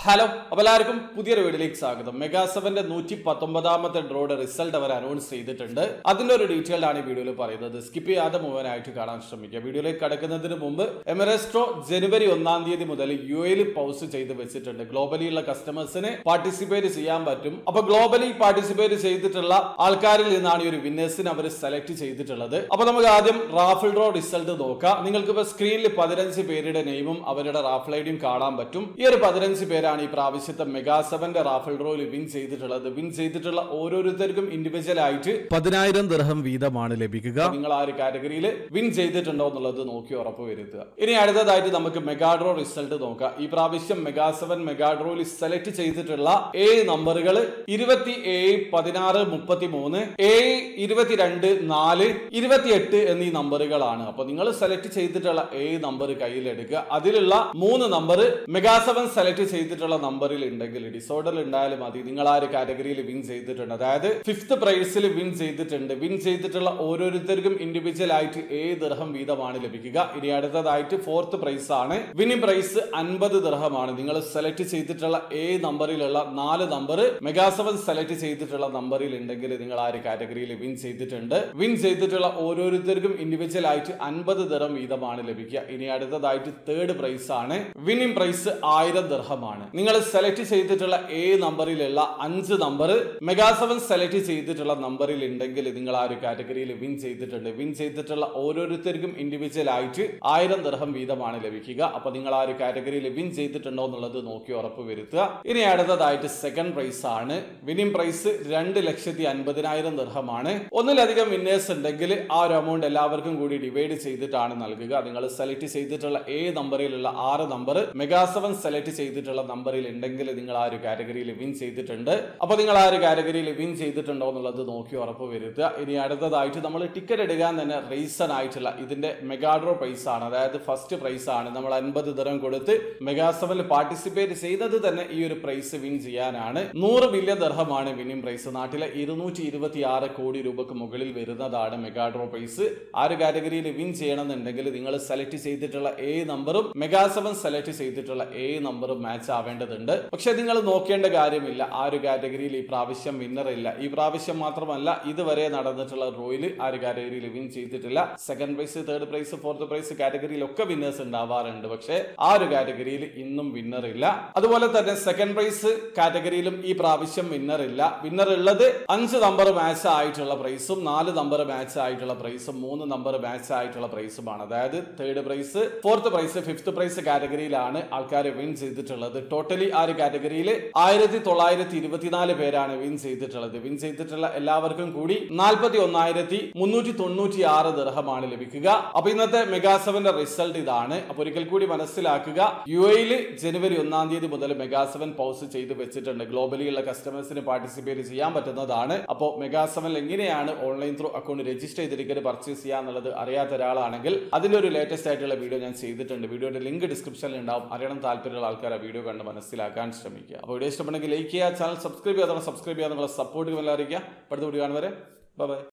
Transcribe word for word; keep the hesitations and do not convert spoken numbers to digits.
Hello, അപ്പോൾ എല്ലാവർക്കും പുതിയൊരു വീഡിയോയിലേക്ക് സ്വാഗതം. മെഗാ സെവന്റെ നൂറ്റി പത്തൊമ്പതാമത്തെ ഡ്രോയുടെ റിസൾട്ട് അവർ അനൗൺസ് ചെയ്തിട്ടുണ്ട്. അതിന്റെ ഒരു ഡീറ്റെയിൽ ആണ് ഈ വീഡിയോയിൽ പറയുന്നത്. സ്കിപ്പ് ചെയ്യാതെ മുഴുവനായിട്ട് കാണാൻ ശ്രമിക്കുക. വീഡിയോയിലേക്ക് കടക്കുന്നതിന് മുമ്പ് എമറസ്റ്റോ ജനുവരി ഒന്നാം തീയതി മുതൽ യു എയിൽ പൗസ് ചെയ്ത് വെച്ചിട്ടുണ്ട്. ഗ്ലോബലിയുള്ള കസ്റ്റമേഴ്സിന് പാർട്ടിസിപ്പേറ്റ് ചെയ്യാൻ പറ്റും. അപ്പൊ ഗ്ലോബലി പാർട്ടിസിപ്പേറ്റ് ചെയ്തിട്ടുള്ള ആൾക്കാരിൽ നിന്നാണ് ഈ ഒരു വിന്നേഴ്സിനെ അവർ സെലക്ട് ചെയ്തിട്ടുള്ളത്. അപ്പൊ നമുക്ക് ആദ്യം റാഫിൾ ഡ്രോ റിസൾട്ട് നോക്കാം. നിങ്ങൾക്ക് ഇപ്പൊ സ്ക്രീനിൽ പതിനഞ്ച് പേരുടെ നെയിമും അവരുടെ റാഫിൾ ഐഡിയും കാണാൻ പറ്റും. ഈ ഒരു പതിനഞ്ച് പേര് ഈ പ്രാവശ്യത്തെ മെഗാ സെവന്റെ റാഫിൾ ഡ്രോയിൽ വിൻ ചെയ്തിട്ടുള്ളത്. വിൻ ചെയ്തിട്ടുള്ള ഓരോരുത്തർക്കും ഇൻഡിവിജ്വൽ ആയിട്ട് പതിനായിരം ദിർഹം വീതമാണ് ലഭിക്കുക. നിങ്ങൾ ആ ഒരു കാറ്റഗറിയിൽ വിൻ ചെയ്തിട്ടുണ്ടോ എന്നുള്ളത് നോക്കി ഉറപ്പ് വരുത്തുക. ഇനി അടുത്തതായിട്ട് നമുക്ക് മെഗാ ഡ്രോ റിസൾട്ട് നോക്കാം. ഈ പ്രാവശ്യം മെഗാ സെവൻ മെഗാ ഡ്രോയിൽ സെലക്ട് ചെയ്തിട്ടുള്ള ഏഴ് നമ്പറുകൾ ഇരുപത്തി ഏഴ് പതിനാറ് മുപ്പത്തി മൂന്ന് ഏഴ് ഇരുപത്തിരണ്ട് നാല് ഇരുപത്തിയെട്ട് എന്നീ നമ്പറുകളാണ്. അപ്പൊ നിങ്ങൾ സെലക്ട് ചെയ്തിട്ടുള്ള ഏഴ് നമ്പർ കയ്യിലെടുക്കുക. അതിലുള്ള മൂന്ന് നമ്പർ മെഗാ സെവൻ സെലക്ട് ചെയ്തിട്ടുള്ള നമ്പറിൽ ഉണ്ടെങ്കിൽ ഡിസോർഡർ ഉണ്ടായാലും മതി. നിങ്ങൾ ആ ഒരു കാറ്റഗറിയിൽ വിൻ ചെയ്തിട്ടുണ്ട്. അതായത് ഫിഫ്ത് പ്രൈസിൽ വിൻ ചെയ്തിട്ടുണ്ട്. വിൻ ചെയ്തിട്ടുള്ള ഓരോരുത്തർക്കും ഇൻഡിവിജ്വൽ ആയിട്ട് ഏഴ് ദിർഹം വീതമാണ് ലഭിക്കുക. ഇനി അടുത്തതായിട്ട് ഫോർത്ത് പ്രൈസ് ആണ്. വിന്നിംഗ് പ്രൈസ് അൻപത് ദിർഹമാണ്. നിങ്ങൾ സെലക്ട് ചെയ്തിട്ടുള്ള ഏഴ് നമ്പറിലുള്ള നാല് നമ്പർ മെഗാ സെവൻ സെലക്ട് ചെയ്തിട്ടുള്ള നമ്പറിൽ ഉണ്ടെങ്കിൽ നിങ്ങൾ ആ ഒരു കാറ്റഗറിയിൽ വിൻ ചെയ്തിട്ടുണ്ട്. വിൻ ചെയ്തിട്ടുള്ള ഓരോരുത്തർക്കും ഇൻഡിവിജ്വൽ ആയിട്ട് അൻപത് ദിർഹം വീതമാണ് ലഭിക്കുക. ഇനി അടുത്തതായിട്ട് തേർഡ് പ്രൈസ് ആണ്. വിന്നിംഗ് പ്രൈസ് ആയിരം ദിർഹമാണ്. നിങ്ങൾ സെലക്ട് ചെയ്തിട്ടുള്ള ഏഴ് നമ്പറിലുള്ള അഞ്ച് നമ്പർ മെഗാ സെവൻ സെലക്ട് ചെയ്തിട്ടുള്ള നമ്പറിൽ ഉണ്ടെങ്കിൽ നിങ്ങൾ ആ ഒരു കാറ്റഗറിയിൽ വിൻ ചെയ്തിട്ടുണ്ട്. വിൻ ചെയ്തിട്ടുള്ള ഓരോരുത്തർക്കും ഇൻഡിവിജ്വൽ ആയിട്ട് ആയിരം ദിർഹം വീതമാണ് ലഭിക്കുക. അപ്പൊ നിങ്ങൾ ആ ഒരു കാറ്റഗറിയിൽ വിൻ ചെയ്തിട്ടുണ്ടോ എന്നുള്ളത് നോക്കി ഉറപ്പ് വരുത്തുക. ഇനി അടുത്തതായിട്ട് സെക്കൻഡ് പ്രൈസ് ആണ്. വിന്നിംഗ് പ്രൈസ് രണ്ട് ലക്ഷത്തി അൻപതിനായിരം ദിർഹമാണ്. ഒന്നിലധികം വിന്നേഴ്സ് ഉണ്ടെങ്കിൽ ആ ഒരു എമൗണ്ട് എല്ലാവർക്കും കൂടി ഡിവൈഡ് ചെയ്തിട്ടാണ് നൽകുക. നിങ്ങൾ സെലക്ട് ചെയ്തിട്ടുള്ള ഏഴ് നമ്പറിലുള്ള ആറ് നമ്പർ മെഗാ സെവൻ സെലക്ട് ചെയ്തിട്ടുള്ള നമ്പറിൽ ഉണ്ടെങ്കിൽ നിങ്ങൾ ആ ഒരു കാറ്റഗറിയിൽ വിൻ ചെയ്തിട്ടുണ്ട്. അപ്പൊ നിങ്ങൾ ആ ഒരു കാറ്റഗറിയിൽ വിൻ ചെയ്തിട്ടുണ്ടോ എന്നുള്ളത് നോക്കി ഉറപ്പ് വരുത്തുക. ഇനി അടുത്തതായിട്ട് നമ്മൾ ടിക്കറ്റ് എടുക്കാൻ തന്നെ റീസൺ ആയിട്ടുള്ള ഇതിന്റെ മെഗാഡ്രോ പ്രൈസ് ആണ്. അതായത് ഫസ്റ്റ് പ്രൈസ് ആണ്. നമ്മൾ അൻപത് ദിർഹം കൊടുത്ത് മെഗാ സെവനിൽ പാർട്ടിസിപ്പേറ്റ് ചെയ്തത് തന്നെ ഈ ഒരു പ്രൈസ് വിൻ ചെയ്യാനാണ്. നൂറ് മില്യൺ ദിർഹമാണ് വിന്നിംഗ് പ്രൈസ്. നാട്ടിലെ ഇരുന്നൂറ്റി ഇരുപത്തി ആറ് കോടി രൂപക്ക് മുകളിൽ വരുന്നതാണ് മെഗാഡ്രോ പ്രൈസ്. ആ ഒരു കാറ്റഗറിയിൽ വിൻ ചെയ്യണമെന്നുണ്ടെങ്കിൽ നിങ്ങൾ സെലക്ട് ചെയ്തിട്ടുള്ള ഏഴ് നമ്പറും മെഗാ സെവൻ സെലക്ട് ചെയ്തിട്ടുള്ള ഏഴ് നമ്പറും മാച്ച് ആവേണ്ടതുണ്ട്. പക്ഷെ നിങ്ങൾ നോക്കേണ്ട കാര്യമില്ല. ആ ഒരു കാറ്റഗറിയിൽ ഈ പ്രാവശ്യം വിന്നർ ഇല്ല. ഈ പ്രാവശ്യം മാത്രമല്ല, ഇതുവരെ നടന്നിട്ടുള്ള ഡ്രോയിൽ ആ ഒരു കാറ്റഗറിയിൽ വിൻ ചെയ്തിട്ടില്ല. Second prize, third prize, fourth prize കാറ്റഗറിയിലൊക്കെ വിന്നേഴ്സ് ഉണ്ടാവാറുണ്ട്. പക്ഷെ ആ ഒരു കാറ്റഗറിയിൽ ഇന്നും വിന്നർ ഇല്ല. അതുപോലെ തന്നെ സെക്കൻഡ് പ്രൈസ് കാറ്റഗറിയിലും ഈ പ്രാവശ്യം വിന്നർ ഇല്ല. വിന്നർ ഉള്ളത് അഞ്ച് നമ്പർ മാച്ച് ആയിട്ടുള്ള പ്രൈസും നാല് നമ്പർ മാച്ച് ആയിട്ടുള്ള പ്രൈസും മൂന്ന് നമ്പർ മാച്ച് ആയിട്ടുള്ള പ്രൈസുമാണ്. അതായത് third prize, fourth prize, fifth prize കാറ്റഗറിയിലാണ് ആൾക്കാർ വിൻ ചെയ്തിട്ടുള്ളത്. ടോട്ടലി ആ ഒരു കാറ്റഗറിയിൽ ആയിരത്തി തൊള്ളായിരത്തി ഇരുപത്തിനാല് പേരാണ് വിൻ ചെയ്തിട്ടുള്ളത്. വിൻ ചെയ്തിട്ടുള്ള എല്ലാവർക്കും കൂടി നാൽപ്പത്തി ഒന്നായിരത്തി മുന്നൂറ്റി തൊണ്ണൂറ്റി ആറ് ദിർഹമാണ് ലഭിക്കുക. അപ്പൊ ഇന്നത്തെ മെഗാ സെവന്റെ റിസൾട്ട് ഇതാണ്. അപ്പൊ ഒരിക്കൽ കൂടി മനസ്സിലാക്കുക, യു എയിൽ ജനുവരി ഒന്നാം തീയതി മുതൽ മെഗാ സെവൻ പൗസ് ചെയ്ത് വെച്ചിട്ടുണ്ട്. ഗ്ലോബലിയുള്ള കസ്റ്റമേഴ്സിന് പാർട്ടിസിപ്പേറ്റ് ചെയ്യാൻ പറ്റുന്നതാണ്. അപ്പോൾ മെഗാ സെവൻ എങ്ങനെയാണ് ഓൺലൈൻ ത്രൂ അക്കൗണ്ട് രജിസ്റ്റർ ചെയ്ത് ടിക്കറ്റ് പർച്ചേസ് ചെയ്യാന്നുള്ളത് അറിയാത്ത ഒരാളാണെങ്കിൽ അതിന്റെ ഒരു ലേറ്റസ്റ്റ് ആയിട്ടുള്ള വീഡിയോ ഞാൻ ചെയ്തിട്ടുണ്ട്. വീഡിയോയുടെ ലിങ്ക് ഡിസ്ക്രിപ്ഷനിൽ ഉണ്ടാവും. അറിയണം താല്പര്യമുള്ള ആൾക്കാർ ആ വീഡിയോ കണ്ട് മനസ്സിലാക്കാൻ ശ്രമിക്കുക. അപ്പോൾ വീഡിയോ ഇഷ്ടപ്പെട്ടെങ്കിൽ ലൈക്ക് ചെയ്യുക, ചാനൽ സബ്സ്ക്രൈബ് ചെയ്യാതെ സബ്സ്ക്രൈബ് ചെയ്യാൻ നിങ്ങളെ സപ്പോർട്ട് അറിയിക്കുക. അടുത്ത വീഡിയോ കാണുവരെ ബൈ ബൈ.